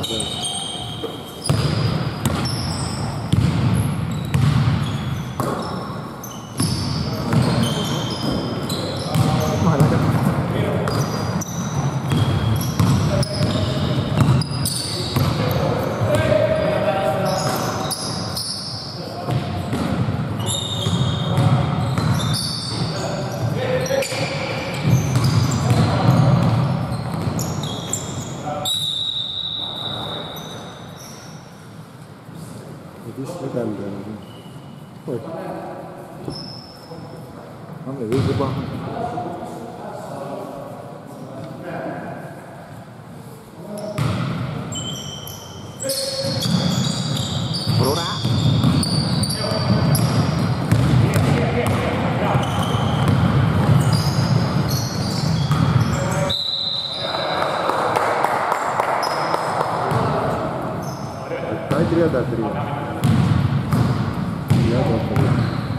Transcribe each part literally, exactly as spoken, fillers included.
τριάντα τρία. τριάντα τρία.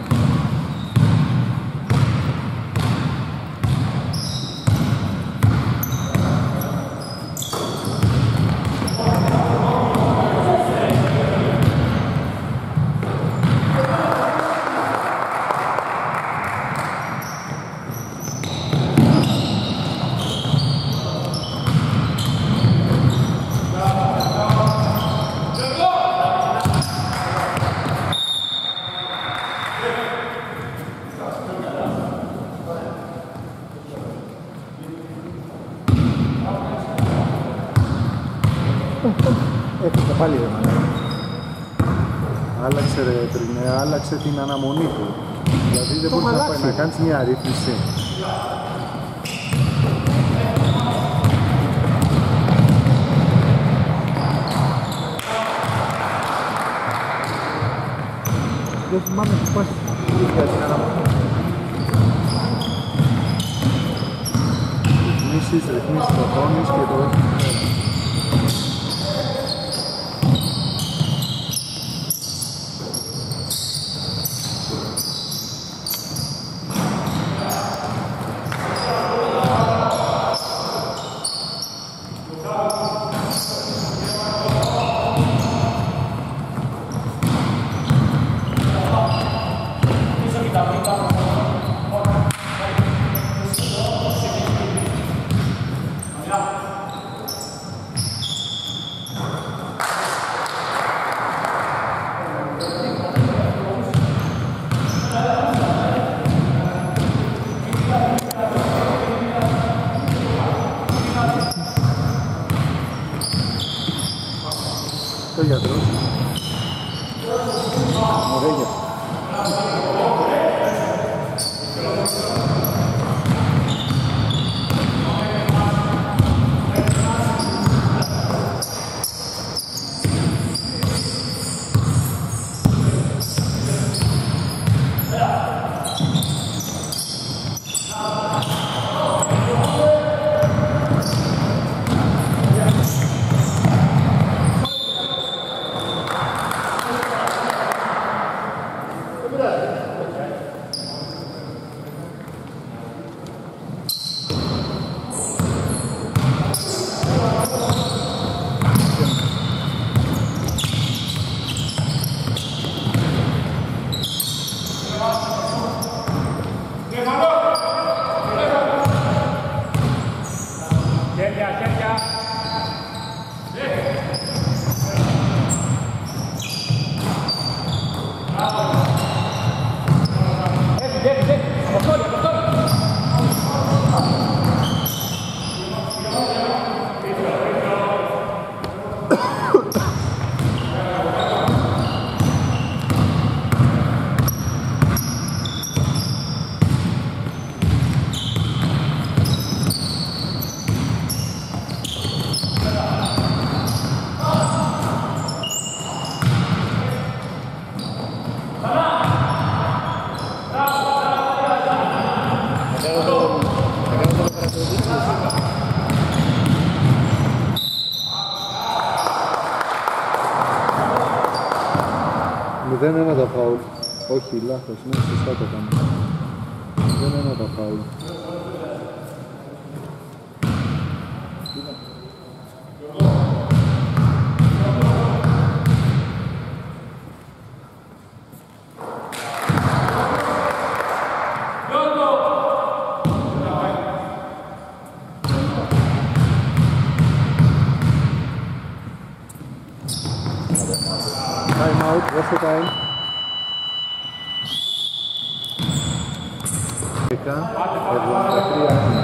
Έφυγε πάλι ρε μάνα. Άλλαξε ρε τρινέ, άλλαξε την αναμονή του. Δηλαδή δεν μπορείς να, πάει, να κάνεις μια αρρύθμιση. Δεν θυμάμαι τι πας για την αναμονή. Ρυθμίσεις, ρυθμίσεις οθόνης και το... Το γιατρός. Ωραία. Δεν είναι τα φάουλ. Όχι, λάθος, είναι σωστά το κάνω. Δεν είναι τα φάουλ. out, δώστε time. εβδομήντα τρία ένα.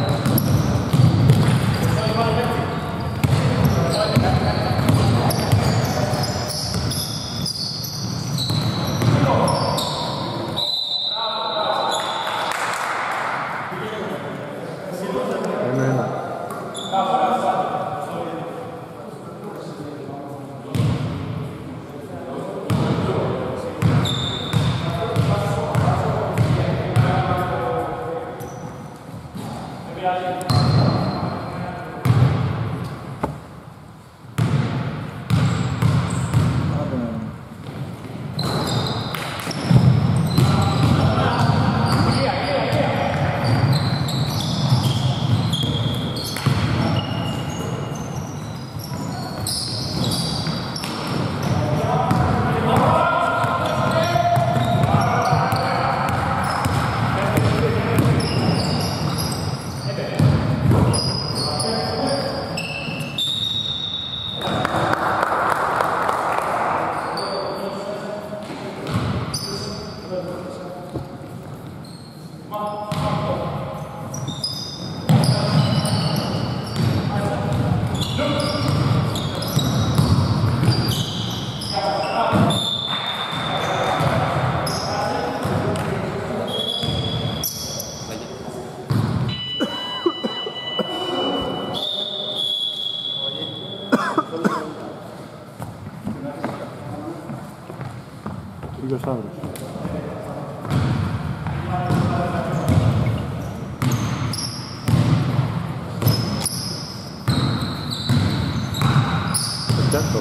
Φίλος Σταύρος. Exacto.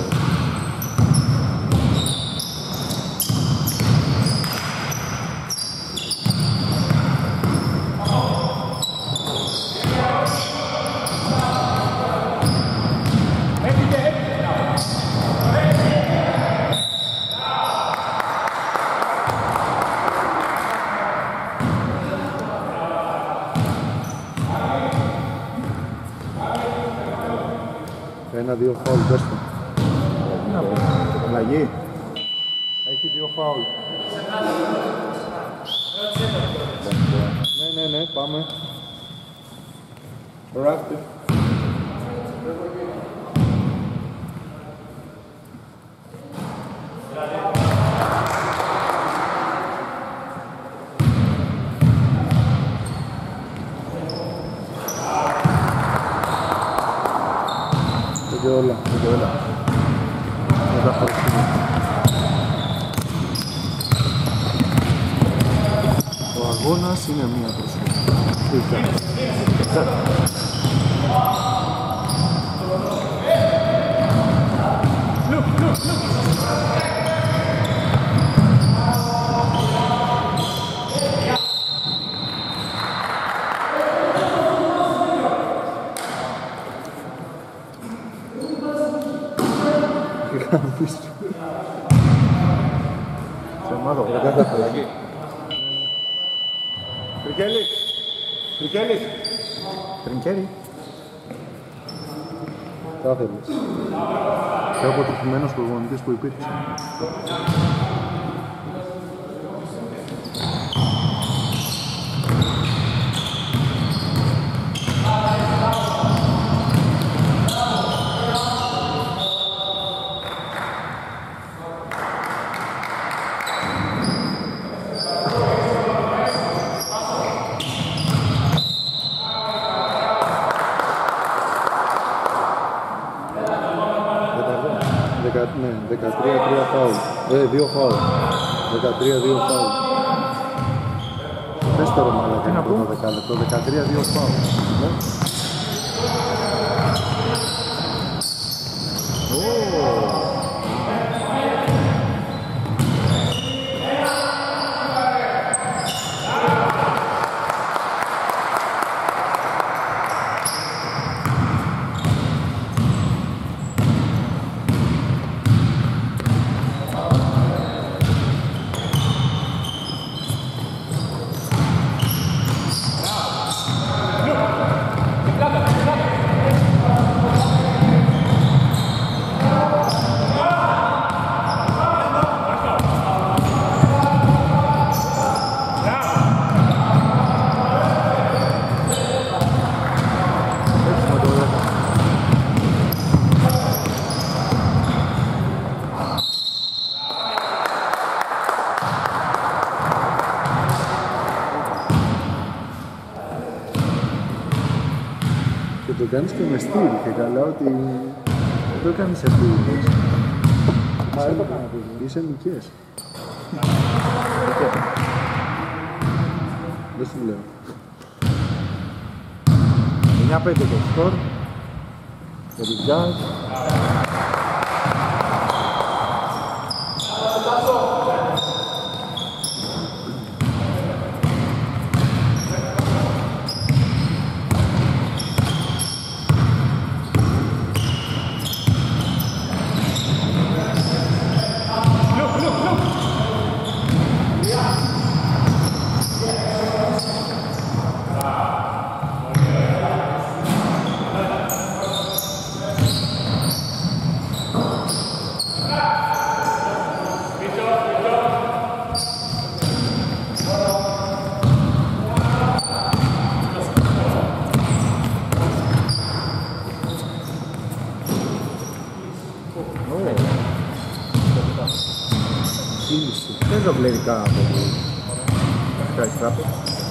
Ένα-δύο φάουλ, πες το. Τι να πω, αλλαγή. Έχει δύο φάουλ. Ναι, ναι, ναι, πάμε. Ράφτε. Και όλα, και όλα. Μετά χωρίς. Ο αγώνας είναι μία προσοχή. Σε ομάδα βρε, αλλαγή. Τρικέλης! Τρικέλης! Τρικέλη. Τα θέλεις. Πιο αποτυχημένος προπονητής που υπήρξε. Ναι, δεκατρία τρία φάουλ. Ε, δύο φάουλ. δεκατρία δύο φάουλ. Πες το ρε μαλάκα. Τι να πω? Το δεκάλεπτο. δεκατρία δύο φάουλ. κάνεις και με στυλ και καλά ότι δεν το κάνεις επίλογες. Μα δεν το κάνω επίλογες. Είσαι μικές. Δεν σου λέω. εννιά πέντε το σκορ. Το Ριζάζ. Δεν το πληρικά από το Christ Rapid.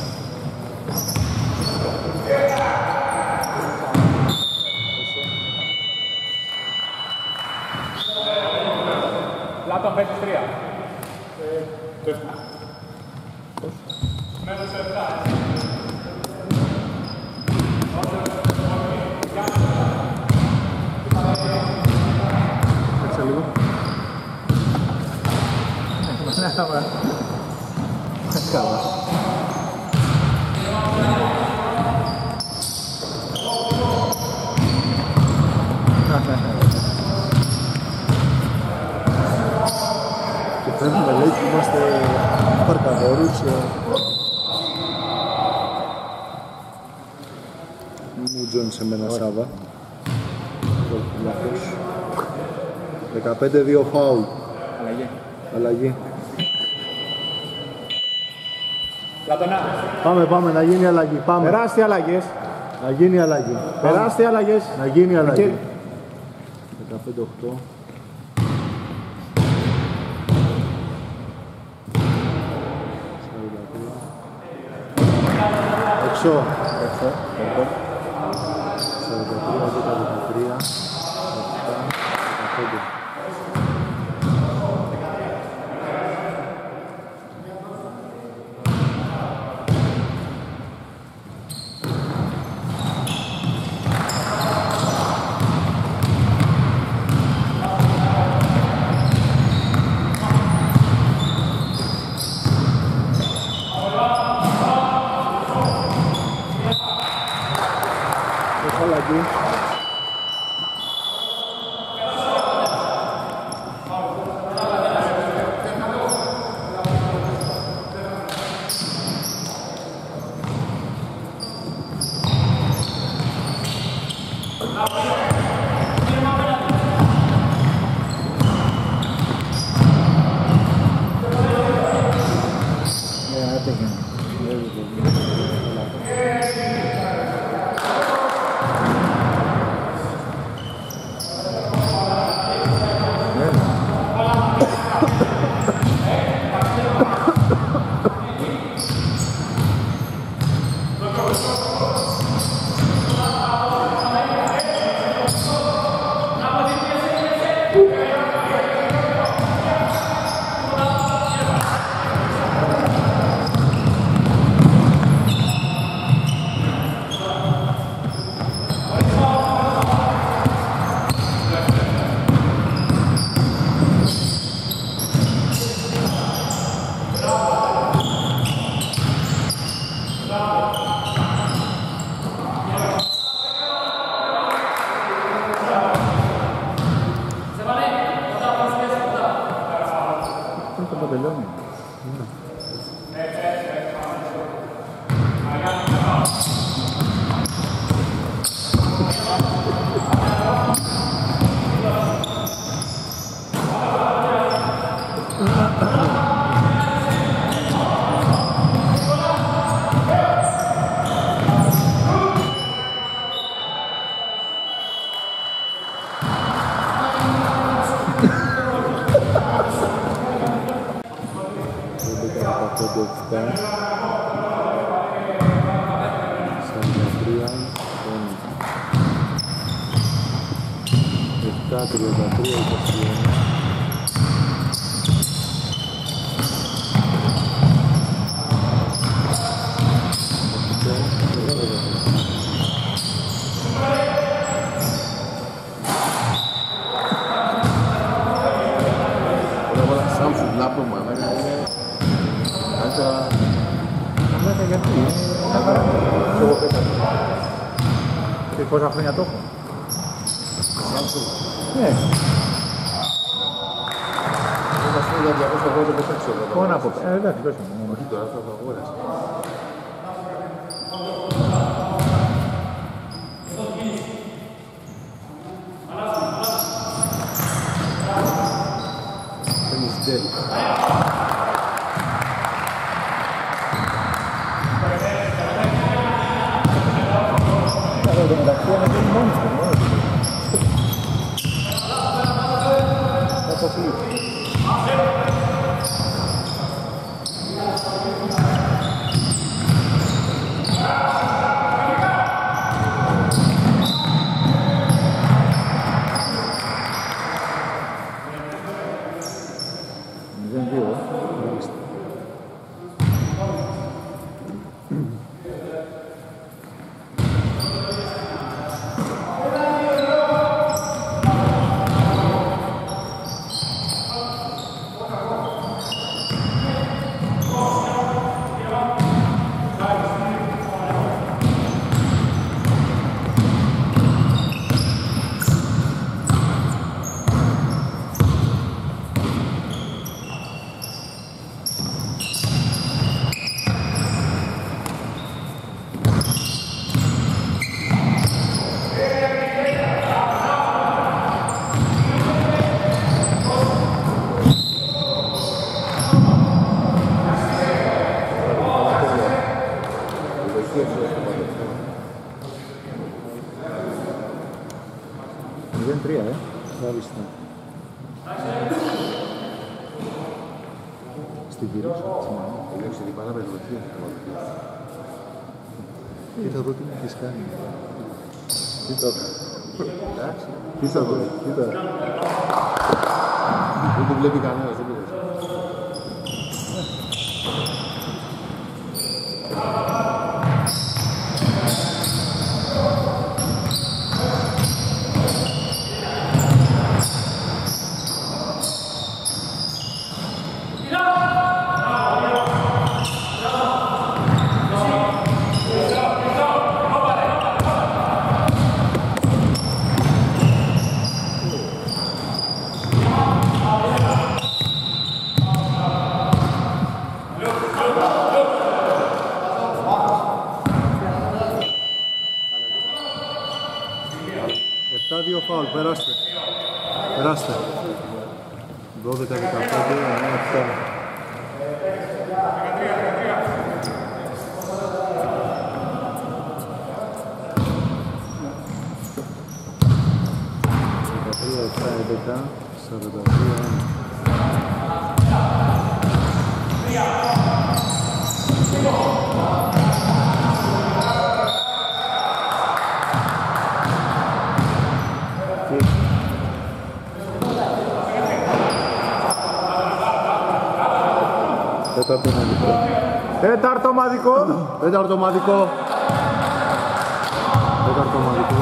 Λάτων πέντε τρία. Το εύκολο. Μένω σε επτά. Κάτσε λίγο. Καλά. Και φέρνουμε λέει που είμαστε παρκαδόρους. Μου τζώνεις εμένα Σάβα. δεκαπέντε δύο φάουλ. Αλλαγή. Αλλαγή. Λατωνά. Πάμε, πάμε, να γίνει αλλαγή. Πάμε. Τεράστια αλλαγές. Να γίνει αλλαγή. Τεράστια αλλαγές. Να γίνει αλλαγή. Και- δεκαπέντε οκτώ. Έξω. Έξω. σαράντα τρία, δέκα, δεκατρία, επτά, δεκαπέντε. Έχω αλλαγή. Ναι, έτυχε. Αυτό το παντελόνι. δεκαπέντε επτά, σαράντα τρία, επτά τριάντα τρία είκοσι ένα. Samsung laptop mana kan ada Λέτε γιατί. coba kita Και πόσα χρόνια το έχω. Samsung Ναι. μας φύγει για διακόσια ογδόντα πόσα ξέρω Πού να πω. Ε, εντάξει, πες μου. όχι τώρα θα το αγόρασε Θέλεις Dell Εδώ το μεταξύ είναι και μόνος του. Θα το πει. μηδέν δύο. μηδέν τρία, ε. Μάλιστα. Στην κυρία σου, έτσι να Λέξη την πάρα με δοχείο Τι θα δω τι μου έχεις κάνει. Κοίτα. εντάξει Κοίτα το, κοίτα. δεν το βλέπει κανένας δεν πειράζει επτά δύο φάουλ, περάστε. Περάστε. δώδεκα δεκαπέντε, εννέα επτά. δεκατρία επτά έντεκα, σαράντα τρία ένα. Τέταρτο ομαδικό. Τέταρτο ομαδικό. Τέταρτο ομαδικό. Τέταρτο ομαδικό.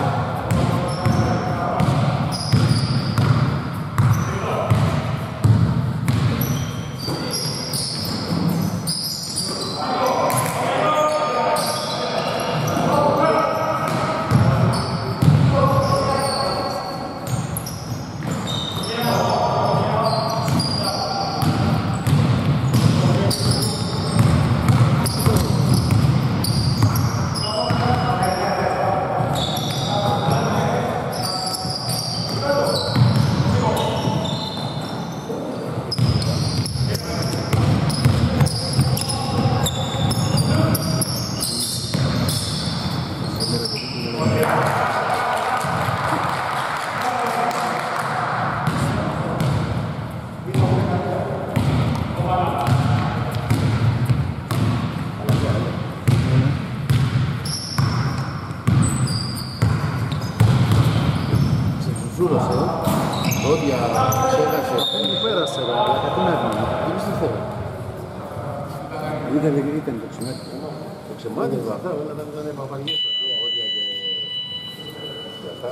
Ζούρος, ε. Πόδια, ξέχασε. Δεν μου πέρασε ρε, αλλά κάτι να έρθει. Δεν πιστεύω. Ήταν, ήταν το ξημέτη. Το ξεμάτι του αυτά, όλα τα ήταν παπαριές τώρα. Πόδια και... και αυτά.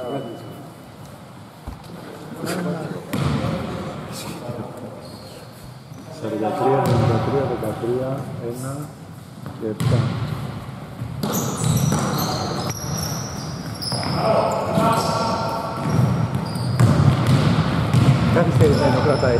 σαράντα τρία, ενενήντα τρία, δεκατρία, ένα και επτά. Κάτι θέλει να το κρατάει.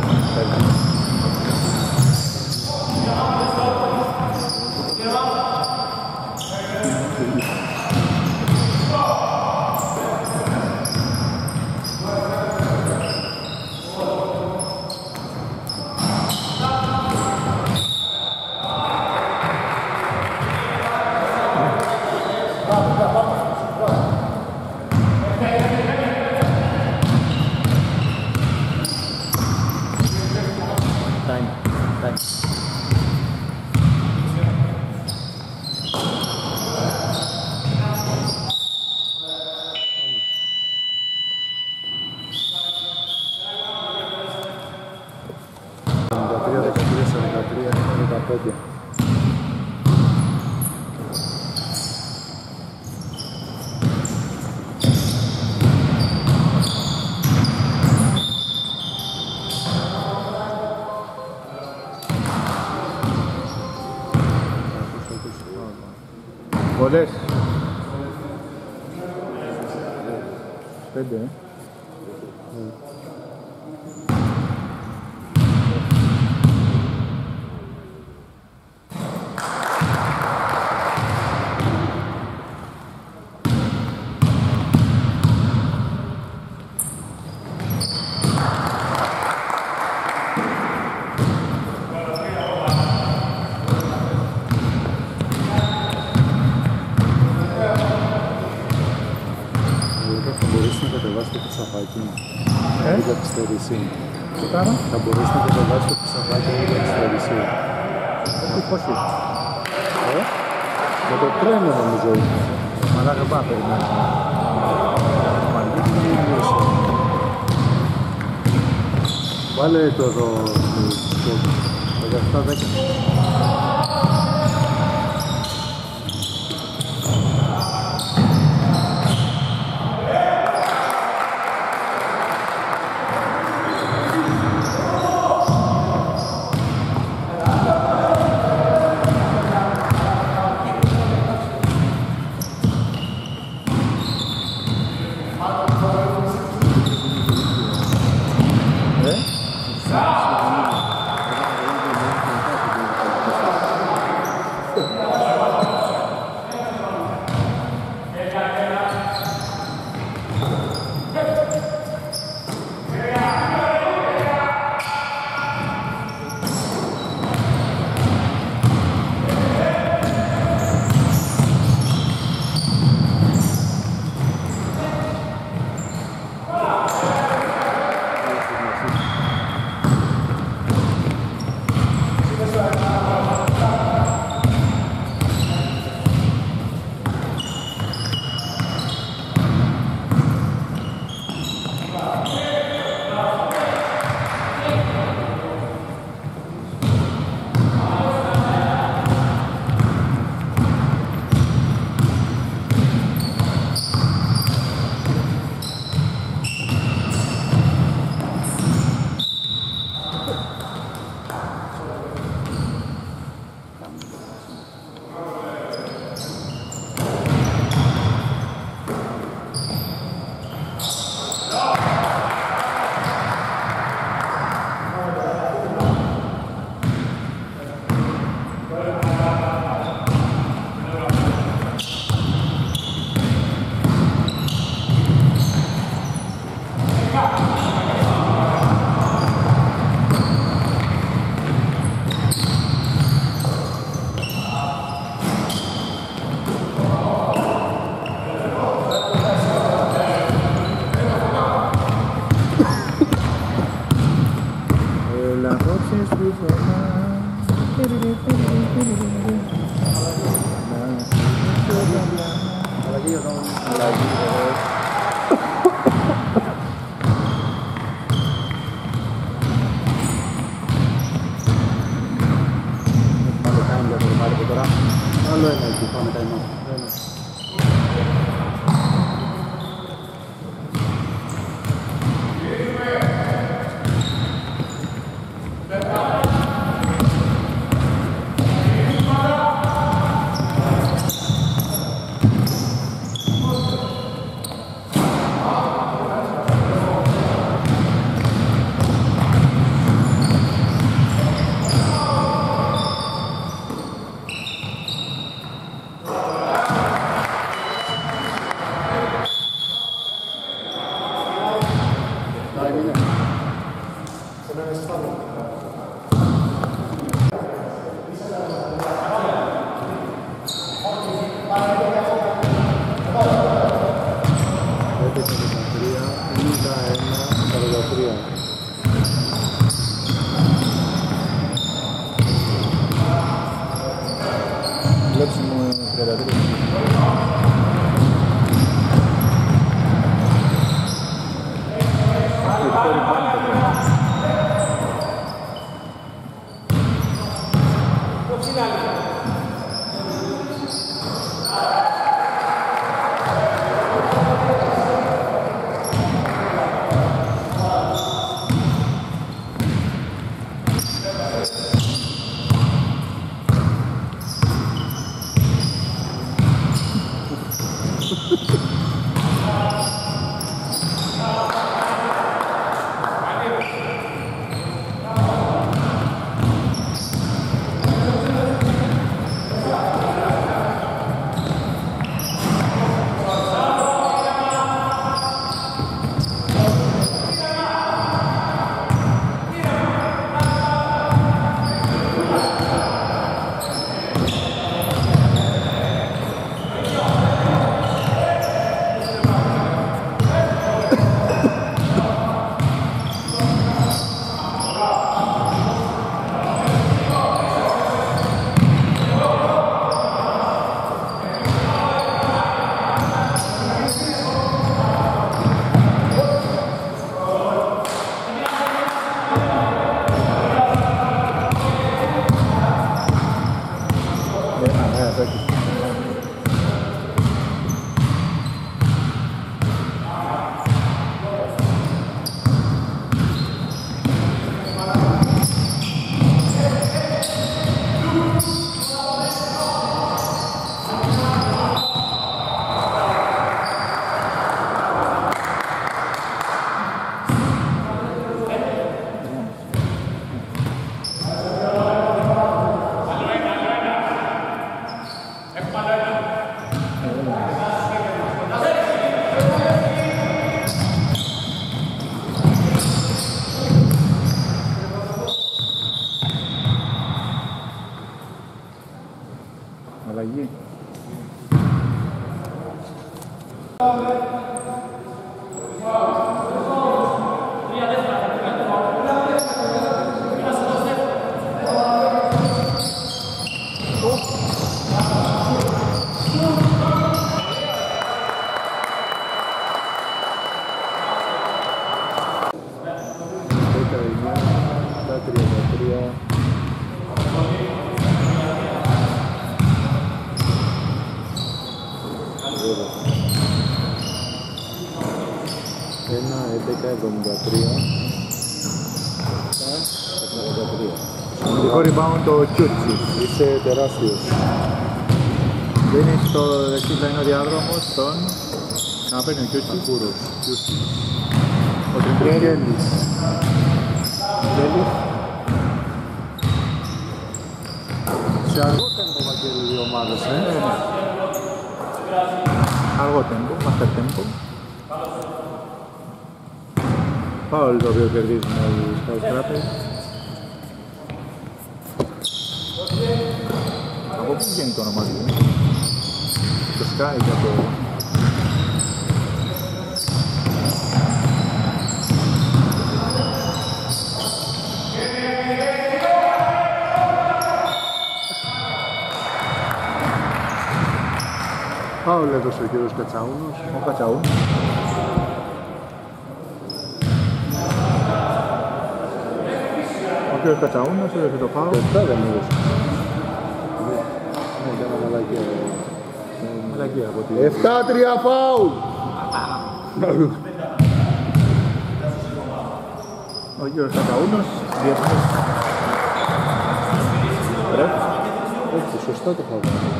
Πολλές. Πέντε, ε. Ε? Για καθυστέρηση. Τι κάνω? Θα μπορείς να κατεβάσεις το πισαβάκι για καθυστέρηση. Τι πώς είναι? Ε? Με το τρένο νομίζω. Μαλάκα πάω περιμένω. Βάλε το εδώ στο δεκαεπτά δέκα. Άλλο ένα εκεί, πάμε τα ημά. Βλέψουμε τριάντα τρία. Αλλαγή. ένα έντεκα εβδομήντα τρία σαράντα τρία. Σημαντικό rebound το Κιούτσι. Είσαι τεράστιος. Μπαίνει στο δεξί πλαϊνό διάδρομο στον... Να παίρνει ο Κιούτσι. Σακούρος. Ο Τριμπρίνγκελης. Γκέλης. Σε αργό τέμπο βαγγέλει οι ομάδες, ε. Αργό τέμπο, master tempo. Φάουλ το οποίο κερδίζουν οι Scout Trappers. Από πού βγαίνει το όνομα του? Το Sky για το... Φάουλ έδωσε ο κύριος Κατσαούνος. Ο Κατσαούν. Ο κύριος Κατσαούνος έδωσε το φάουλ. Πετά δεν έδωσε. Ναι, για να Μαλακία. Μαλακία από τη... επτά τρία φάουλ. Ο Γιώργος Κακαούνος, διεθνής. Ρεφ. Όχι, σωστά το είχα βάλει.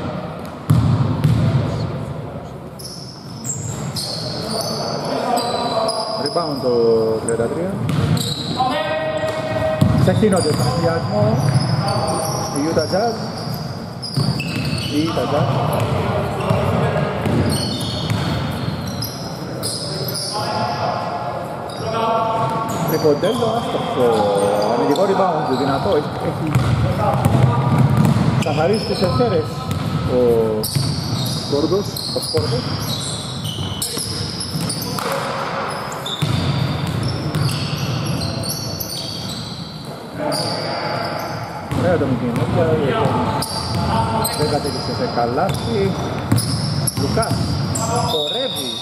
Rebound το τριάντα τρία. Ξεχύνονται στον ενθουσιασμό η Utah Jazz. Η Utah Jazz. Τρικοντέλο, άστοχο. Αμυντικό rebound, δυνατό. Έχει καθαρίσει τις ευθέρες ο Σκόρδος. ο Σκόρδος. Ωραία το Μικινόπια, δεν κατέληξε σε καλάθι. Λουκάς, χορεύει.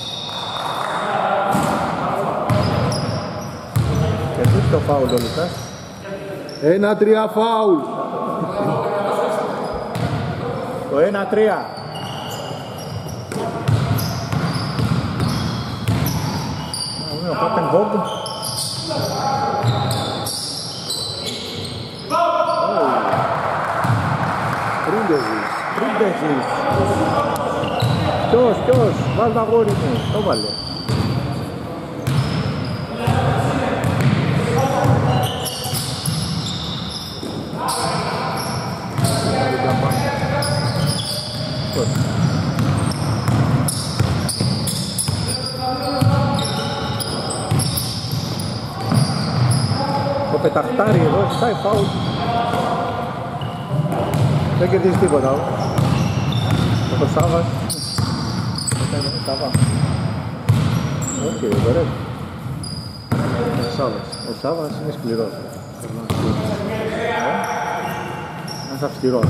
Και тут το φάουλ ο Λουκάς. ένα τρία φάουλ. Το ένα τρία. Ο Κάπτεν Βόγκ. Πρίντεζης. Πρίντεζης. Ποιος, ποιος, βάλ' το αγόρι μου. Το βάλε. Το πεταχτάρι εδώ, ζητάει φάουλ. Δεν κερδίζει τίποτα. Ο Σάβας. Ο Σάβα. Όχι, ωραία. Ο Σάβας. Ο Σάβας είναι σκληρός. Ένας αυστηρός.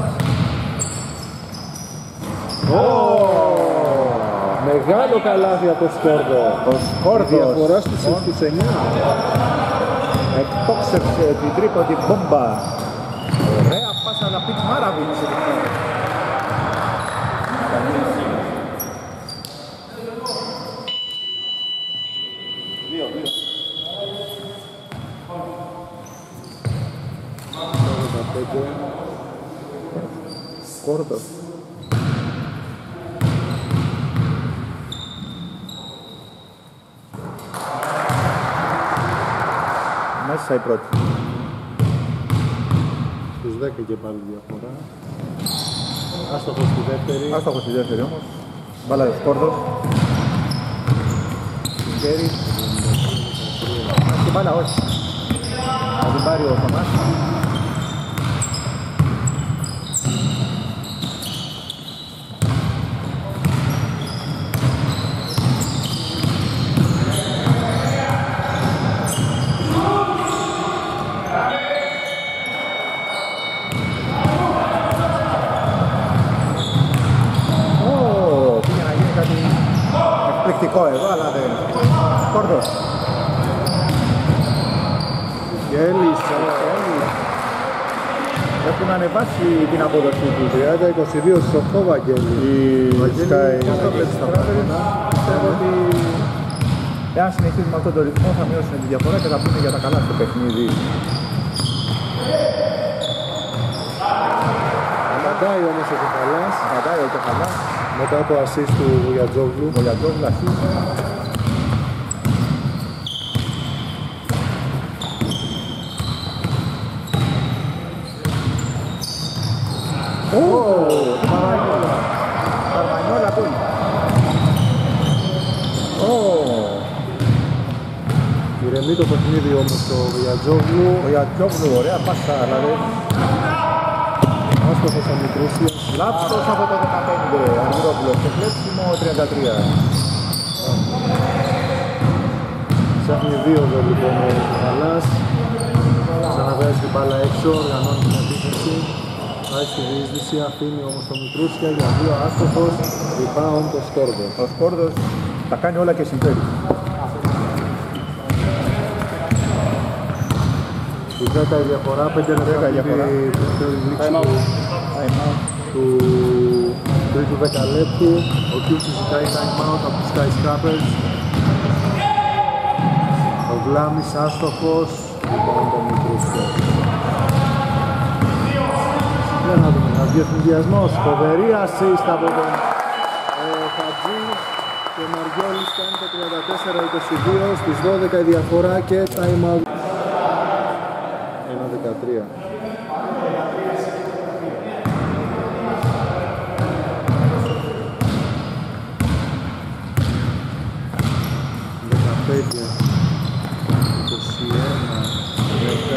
Μεγάλο καλάθι από το Σκόρδο. Ο Σκόρδος. Διαφορά στους εννιά. Εκτόξευσε την τρίποντη μπόμπα. Ωραία πάσα να πει Μάραβιν σε δείχνει. Δύο, δύο. Σκόρδος. Μέσα η πρώτη. Στους δέκα και πάλι διαφορά. Άστοχος στη δεύτερη. Άστοχος στη δεύτερη όμως. Μπάλα ο Σκόρδος. Χέρι. Την μπάλα όχι. Θα την πάρει ο Θωμάς. Εδώ, αλλά δεν. Σκόρδος. Γέλης. Έχουν ανεβάσει την απόδοση τους. τριάντα είκοσι δύο στους οκτώ Βαγγέλη. Η Sky πιστεύω ότι εάν συνεχίζουν με αυτόν τον ρυθμό θα μειώσουν τη διαφορά και θα πούνε για τα καλά στο παιχνίδι. Απαντάει όμως ο Κεφαλάς. Απαντάει ο Κεφαλάς. Μετά το assist του Βουλιατζόγλου. Βουλιατζόγλου assist. Ω, Καρμανιόλα. Καρμανιόλα πού είναι. Ω. Ηρεμεί το παιχνίδι όμως το Βουλιατζόγλου. Ο Βουλιατζόγλου, ωραία πάσα, δηλαδή. Άστοχος ο Μικρούσιος. Λάθος από το δεκαπέντε, Αργυρόπουλος, και κλέψιμο τριάντα τρία. Ψάχνει δύο εδώ λοιπόν ο Κεφαλάς. Ξαναβάζει την μπάλα έξω, οργανώνει την επίθεση. Πάει στη διείσδυση, αφήνει όμως το Μικρούσια για δύο άστοχος. Rebound το Σκόρδο. Ο Σκόρδος τα κάνει όλα και συμφέρει. Του δέκα η διαφορά, πέντε λεπτά η διαφορά. Time out. Του τρίτου δεκαλέπτου. Ο Κιούτσου ζητάει time out από τους Skyscrapers. Ο Βλάμης άστοχος. Λοιπόν, το Μητρούσκο. Για να δούμε, ένας διεθνδιασμός. Φοβερή assist από τον ε, Χατζή. Και ο Μαριόλης κάνει το τριάντα τέσσερα είκοσι δύο. Στις δώδεκα η διαφορά και time out. ένα δεκατρία. δεκαπέντε είκοσι ένα δέκα.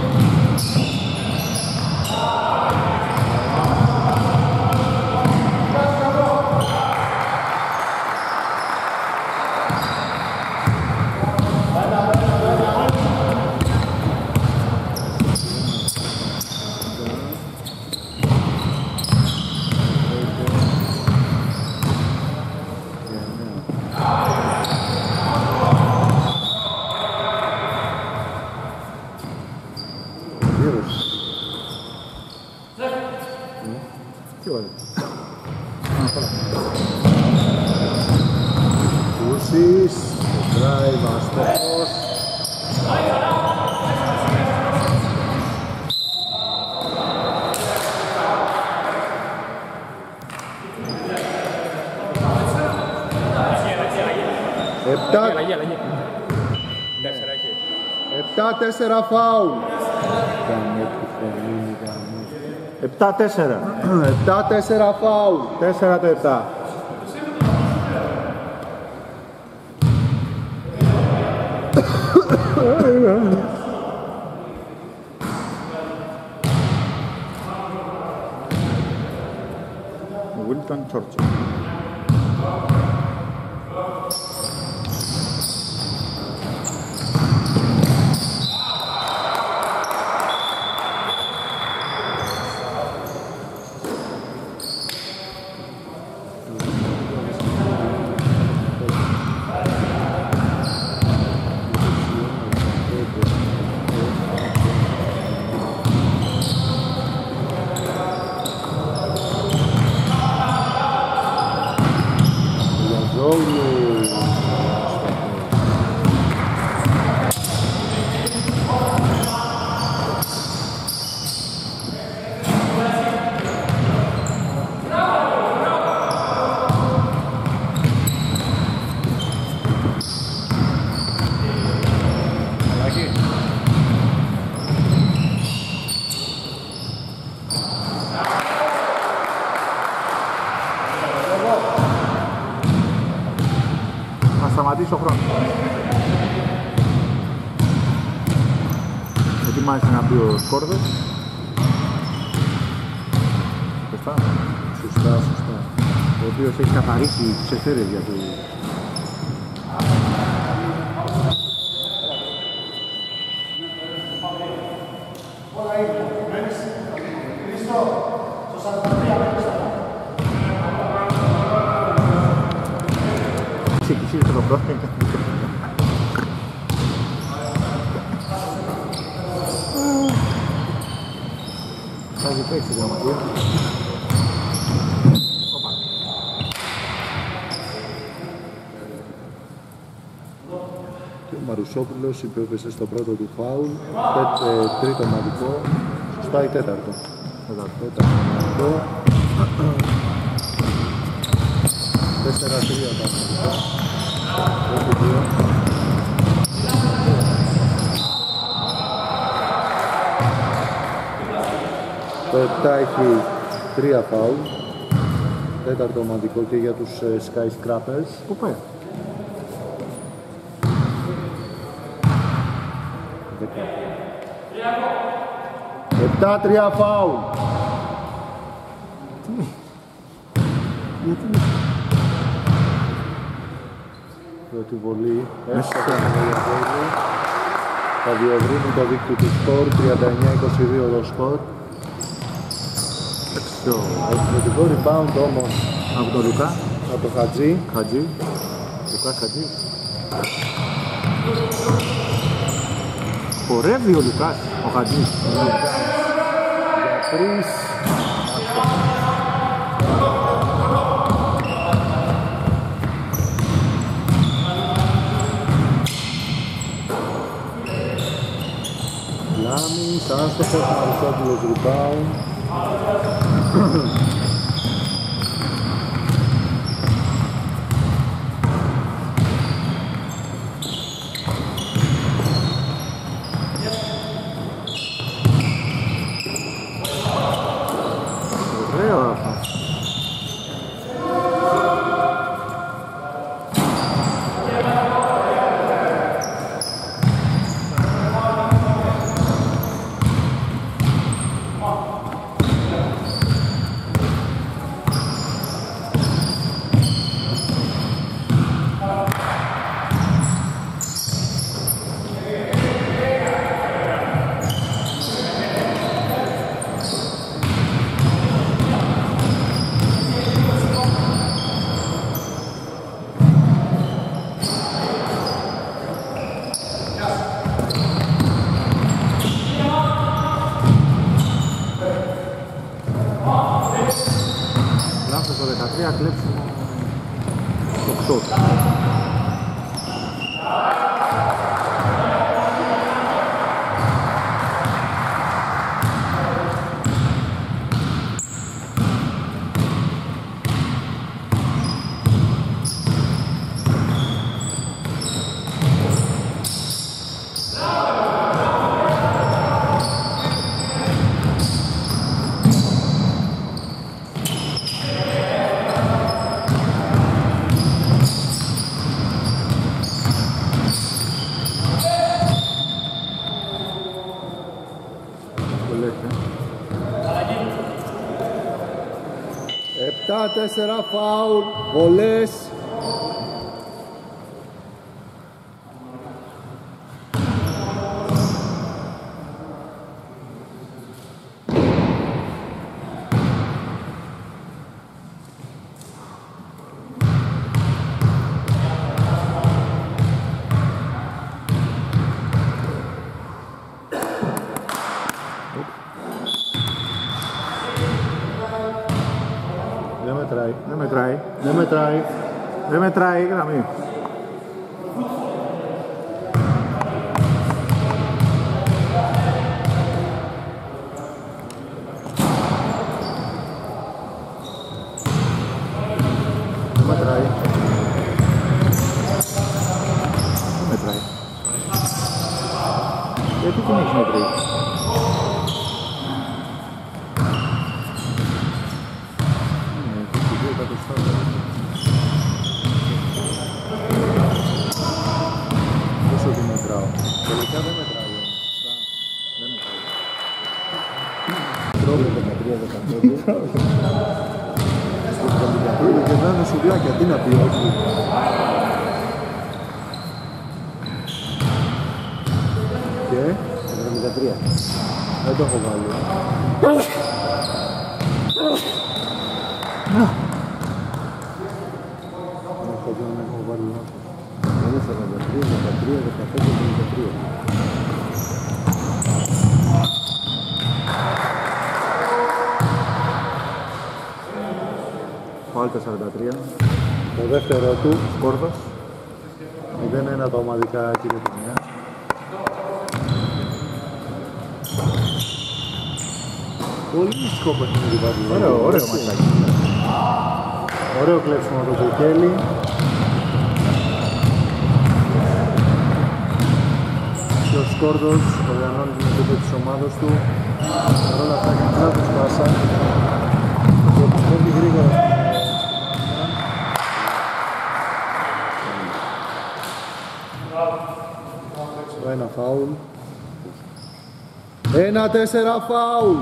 Κούσης, drive αστοχός. Επτά τέσσερα φάουλ. επτά τέσσερα. επτά τέσσερα φάουλ. τέσσερα το επτά. Wilton Churchill. Σταματήσει ο χρόνος. Ετοιμάζεται να μπει ο Σκόρδος. Σωστά. Σωστά, σωστά. Ο οποίος έχει καθαρίσει τις εθέρες για το... Ξεκινήσει το πρόβλημα. Θα ζητήσει το γραμματείο. Και ο Μαρουσόπουλος υπέπεσε στο πρώτο του φάουλ. Τρίτο μαδικό. Σωστά ή τέταρτο. Τέταρτο μαδικό. τέσσερα τρία τα μαδικά. Το επτά έχει τρία φάουλ. Τέταρτο ομαδικό και για τους uh, Skyscrapers. Πού πάει? επτά τρία φάουλ. Τι? Γιατί? Πρώτη βολή. Έστω θα διευρύνει το δίκτυο του σκορ. τριάντα εννιά είκοσι δύο το σκορ. Εξαιρετικό rebound όμως από τον Λουκά, από τον Χατζή. Χατζή, Λουκάς Χατζή. Χορεύει ο Λουκάς, ο Χατζής. Για τρεις. Λάμις, άστοχος, Αριστόπουλος rebound. Ωραίο αυτό. Λάθος το δεκατρία, κλέψιμο το οκτώ. επτά τέσσερα φάουλ, βολές. Δεν μετράει. Δεν μετράει. Δεν μετράει. Δεν μετράει η γραμμή. Δεν μετράει. Δεν μετράει. Γιατί την έχεις μετρήσει? Πόσο τη μετράω. Τελικά δεν μετράει όμως. Δεν μετράει. Τρόπο δεκατρία δεκαπέντε. Τρόπο και δάνε σουβλάκια. Τι να πει όχι. Και εβδομήντα τρία. Δεν το έχω βάλει. Δεν έχω βάλει λάθος. Είναι σαράντα τρία, δεκατρία, δεκαπέντε, πενήντα τρία. Πάλι τα σαράντα τρία. Το δεύτερο του, Σκόρδος. μηδέν ένα τα ομαδικά κυριοτιμία. Πολύ μυστικό παιχνίδι πάλι. Ωραίο, ωραίο ματσάκι. Ωραίο κλέψιμο από το Κέλι. Και ο Σκόρδος οργανώνει την επίπεδο της ομάδας του. Παρ' όλα αυτά κάνει λάθος πάσα. Και επιστρέφει γρήγορα στο ένα φάουλ. Ένα τέσσερα φάουλ.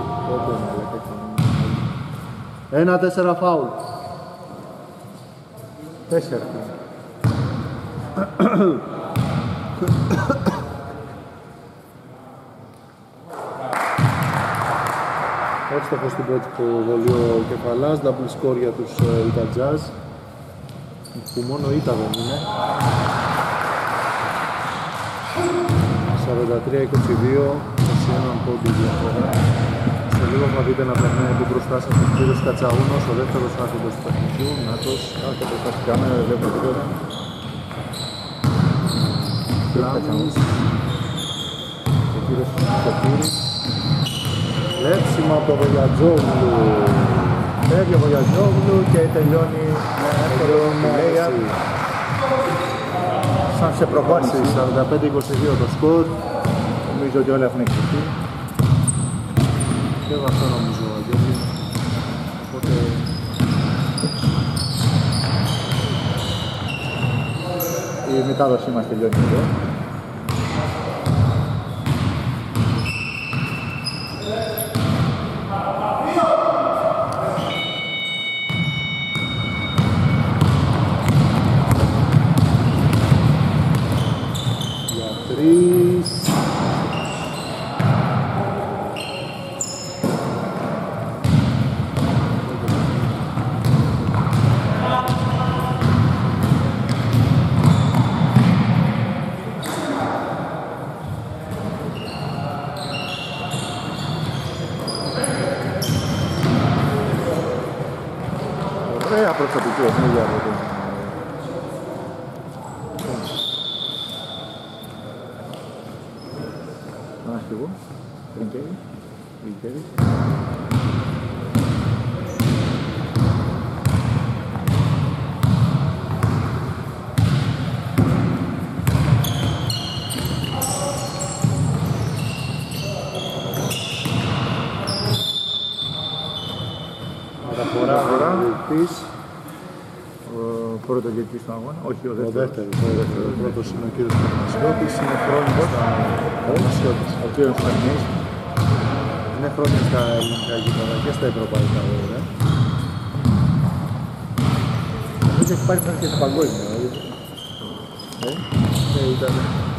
Ένα τέσσερα φάουλ. Τέσσερα. Εύστοχος στην πρώτη προβολή ο Κεφαλάς, double score για τους Utah Jazz, που μόνο ήττα δεν είναι. σαράντα τρία είκοσι δύο, είκοσι ένα πόντου διαφορά. Σε λίγο θα δείτε να περνάει την μπροστά σας ο κύριος Κατσαούνος, ο δεύτερος άρχοντος του παιχνιδιού, Νάτος. Άρχεται μπροστά στην κάμερα, δεν βλέπω τίποτα. Λάμνης. Ο κύριος Σοφύρης. Λέψιμο από το Βογιατζόγλου. Φεύγει ο Βογιατζόγλου και τελειώνει με εύκολο λέια. Σαν σε προπόνηση. σαράντα πέντε είκοσι δύο το σκορ. Νομίζω ότι όλα έχουν εξηγηθεί. Και εγώ αυτό νομίζω, Αγγέλη. Οπότε... Η μετάδοσή μας τελειώνει εδώ. Για τρεις. Ωραία προσωπική παιχνίδια από τον... Τον αρχηγό, Τρινκέρι, Τρινκέρι. Μεταφορά, διετής. Ο πρώτος διετής του αγώνα, όχι ο Ο δεύτερος. δεύτερος, ο πρώτος είναι ο κύριος Πανασιώτης, είναι χρόνια στα Πανασιώτης. Ο κύριος Παναγιώτης. Είναι χρόνια στα ελληνικά γήπεδα και στα ευρωπαϊκά βέβαια. Νομίζω έχει πάρει και στα παγκόσμια. Ε, ναι, ήταν.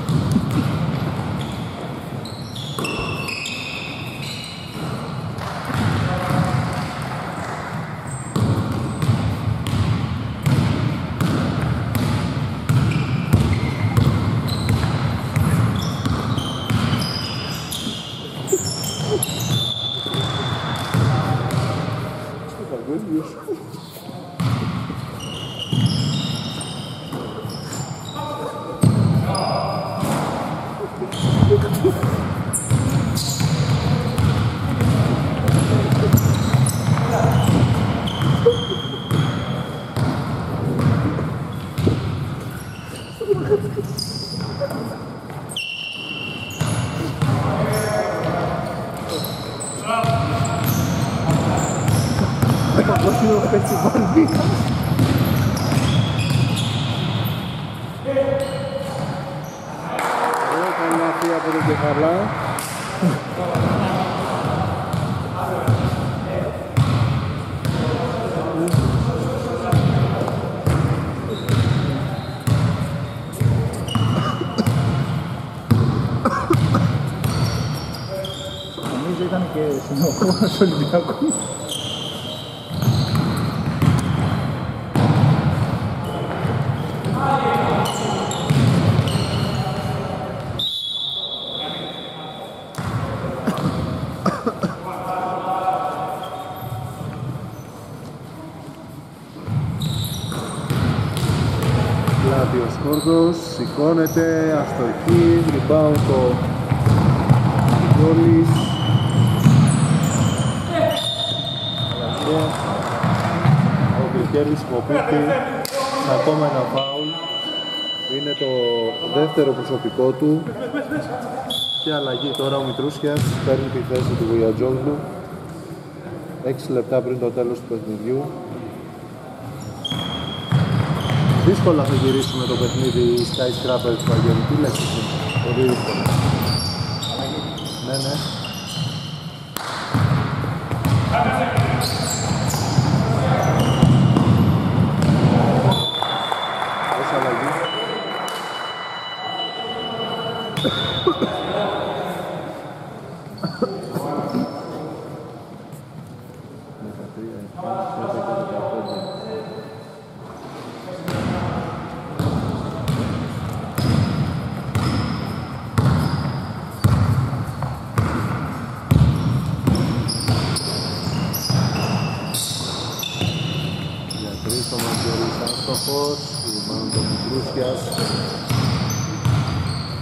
Παγκόσμιο φεστιβάλ βήχα. Ωραία καλάθι από τον Κεφαλά. Νομίζω ήταν και συνοχώρας Ολυμπιακού. Πλάτιος Κόρδος, σηκώνεται, αστοχή, rebound το Γκόλης. Ο Γκρικέλης υποπίπτει σε ακόμα ένα φάουλ. Είναι το δεύτερο προσωπικό του. Και αλλαγή τώρα ο Μητρούσιας παίρνει τη θέση του Βοιατζόγλου. έξι λεπτά πριν το τέλος του παιχνιδιού. Δύσκολα θα γυρίσουμε το παιχνίδι Skyscraper του Αγγέλου. Τι λες εσύ? Πολύ δύσκολα. Ναι, ναι. Πώς αλλαγή? Άστοχος, ρημάνει τον Μητρούσιας.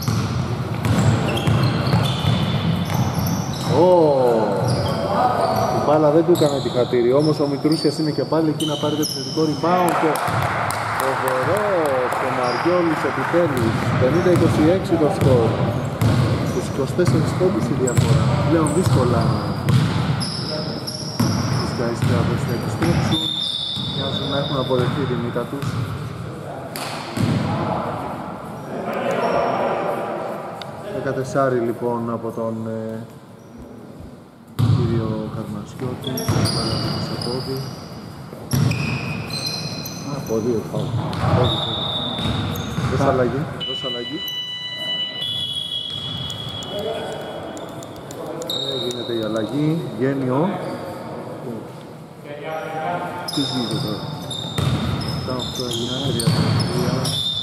Η μπάλα δεν του έκανε τη χατήρι, όμως ο Μητρούσιας είναι και πάλι εκεί να πάρει το επιθετικό rebound και φοβερός ο Μαριόλης επιτέλους. πενήντα είκοσι έξι το σκορ. Στους είκοσι τέσσερις πόντους η διαφορά. Πλέον δύσκολα τους Γκαϊσκάδες να επιστρέψουν. Μοιάζουν να έχουν αποδεχθεί τη μύτα τους. δεκατέσσερα λοιπόν από τον ε, κύριο Καρμασιώτη, βάλαμε σε πόδι. Α, πόδι, πάω. Δώσε αλλαγή, δώσε αλλαγή. Ε, γίνεται η αλλαγή, βγαίνει ο... Τι γίνεται τώρα. Τα αυτό έγινε τρία τρία.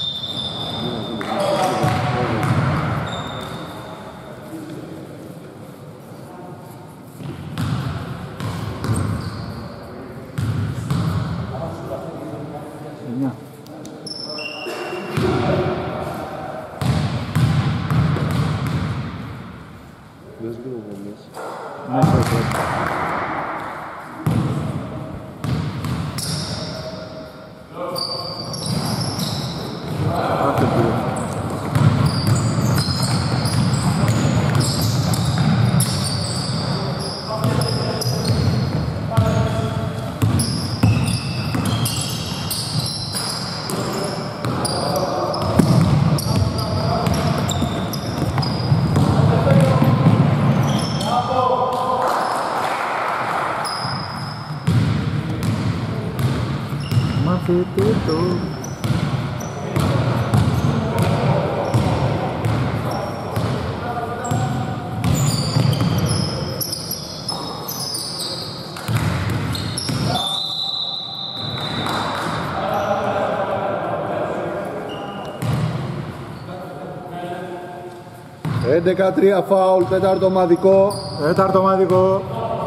έντεκα τρία φάουλ, τέταρτο ομαδικό. Τέταρτο ομαδικό.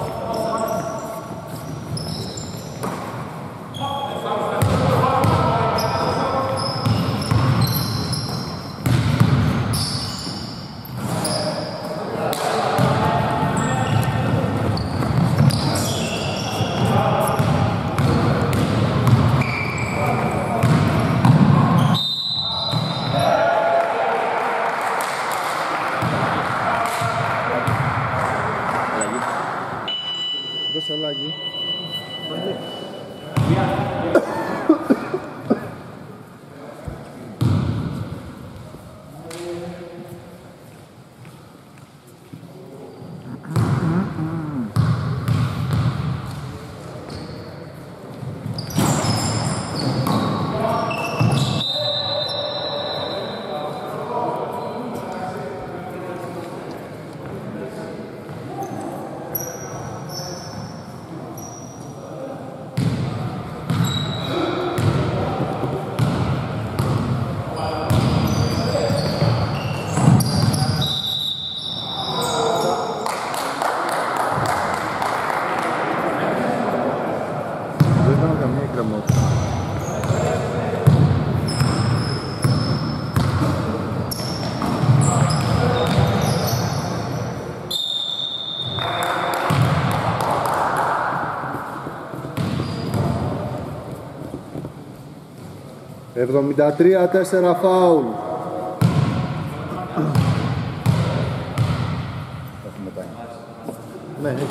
εβδομήντα τρία τέσσερα φάουλ. Ναι, έχετε.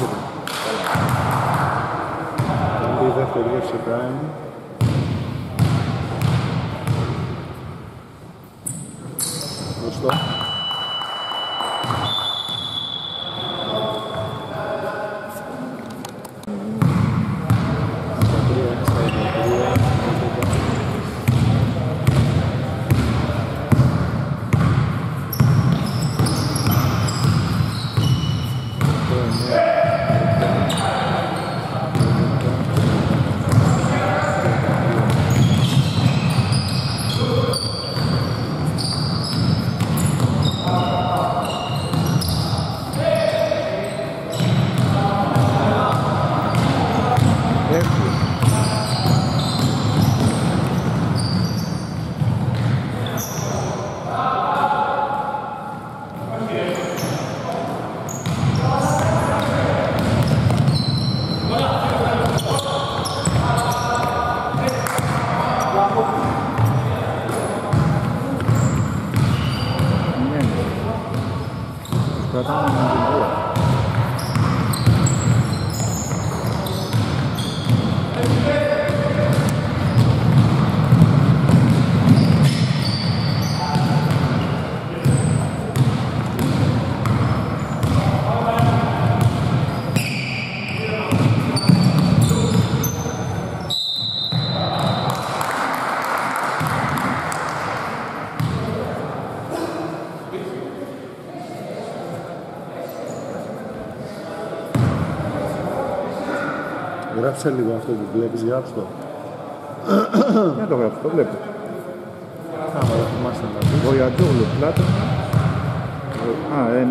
Η δεύτερη γεύση time. Μπροστά. κρατάμε με την ώρα. Γράψε λίγο αυτό που βλέπεις, γράψε το. Δεν το γράψω, το βλέπω. Άμα δεν θυμάστε να δεις. Βοιατζόγλου, Πλάτωνα. Α, ε...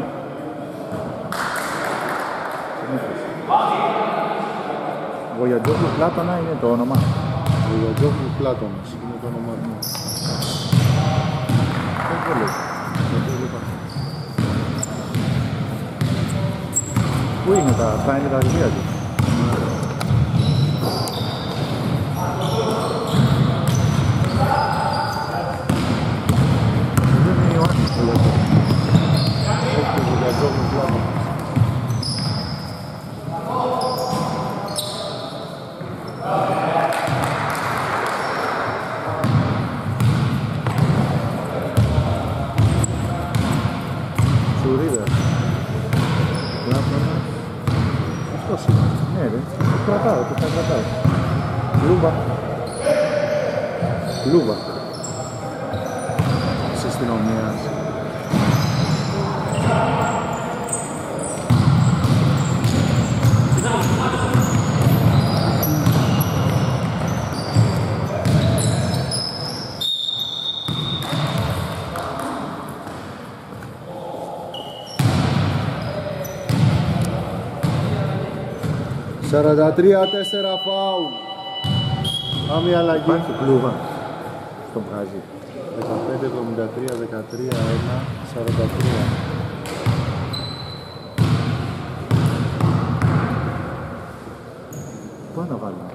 Βοιατζόγλου, Πλάτωνα είναι το όνομα. Βοιατζόγλου Πλάτωνας είναι το όνομά του. Δεν το λέω. Πού είναι τα, αυτά είναι τα βιβλία του. Τσουρίδα. Αυτός είναι. Ναι ρε, το κρατάω, το θα κρατάω. Λούβα. Λούβα. Της αστυνομίας. σαράντα τρία τέσσερα φάουλ. Πάμε αλλαγή. Υπάρχει κλούβα στον βγάζει. δεκαπέντε εβδομήντα τρία δεκατρία ένα σαράντα τρία. Πού να βάλουμε.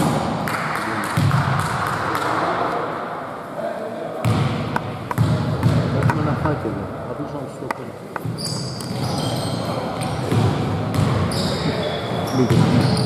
Έχουμε ένα φάκελο. Απλώς να τους το πω. Λίγες.